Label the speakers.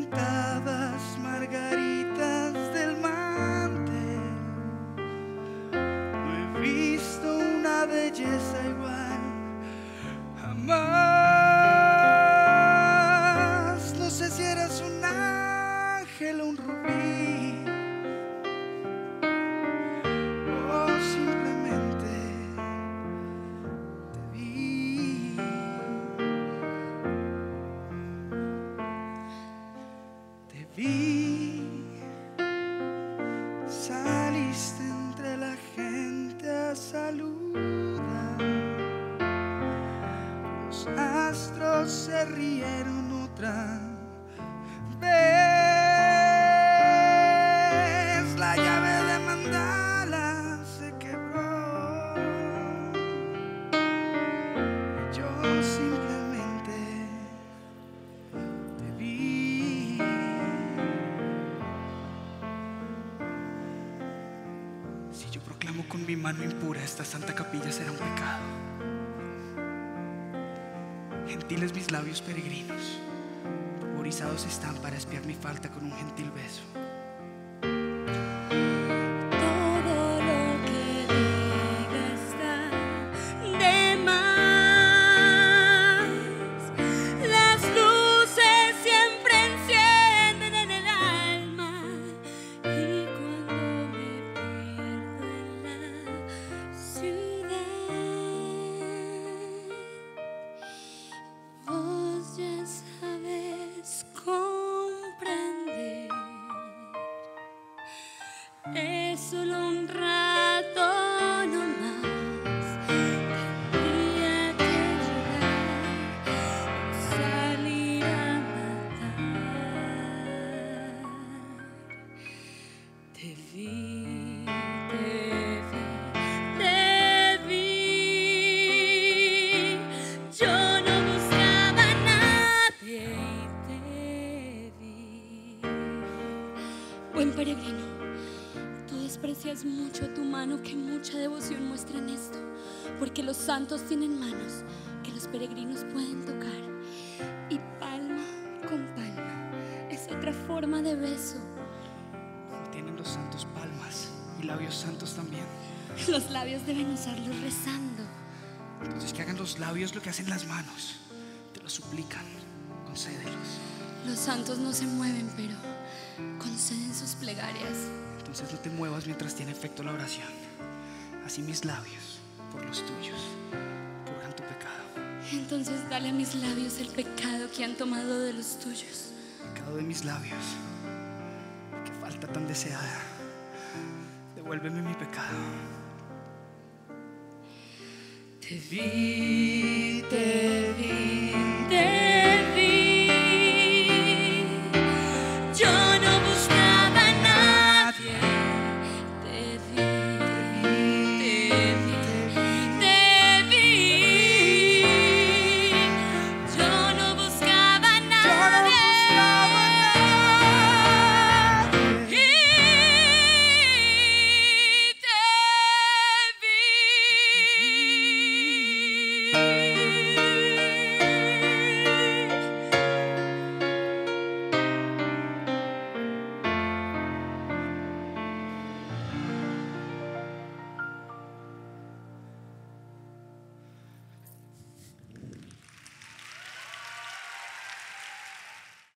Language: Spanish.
Speaker 1: octavas margaritas del mantel. No he visto una belleza igual jamás. No sé si eras un ángel o un rubí, o simplemente te vi. Te vi, saliste entre la gente a saludar. Los astros se rieron otra vez. La llave de mandala se quebró. Yo simplemente te vi. Si yo proclamo con mi mano impura esta santa capilla, será un pecado. Gentiles mis labios peregrinos, ruborizados están para espiar mi falta con un gentil beso.
Speaker 2: Todo lo que diga está de más. Las luces siempre encienden en el alma, y cuando me pierdo en la ciudad, vos ya sabes comprender. Es solo un rato nomás. Tendría que llorar o salir a matar. Te vi, te vi, te vi. Yo no buscaba a nadie y te vi. Buen peregrino, tú desprecias mucho a tu mano que mucha devoción muestra en esto, porque los santos tienen manos que los peregrinos pueden tocar, y palma con palma es otra forma de beso.
Speaker 1: Tienen los santos palmas y labios santos también.
Speaker 2: Los labios deben usarlos rezando.
Speaker 1: Entonces que hagan los labios lo que hacen las manos. Te lo suplican, concédelos.
Speaker 2: Los santos no se mueven, pero conceden sus plegarias.
Speaker 1: Entonces no te muevas mientras tiene efecto la oración. Así mis labios, por los tuyos, purgan tu pecado.
Speaker 2: Entonces dale a mis labios el pecado que han tomado de los tuyos.
Speaker 1: Pecado de mis labios, qué falta tan deseada. Devuélveme mi pecado. Te vi, te vi.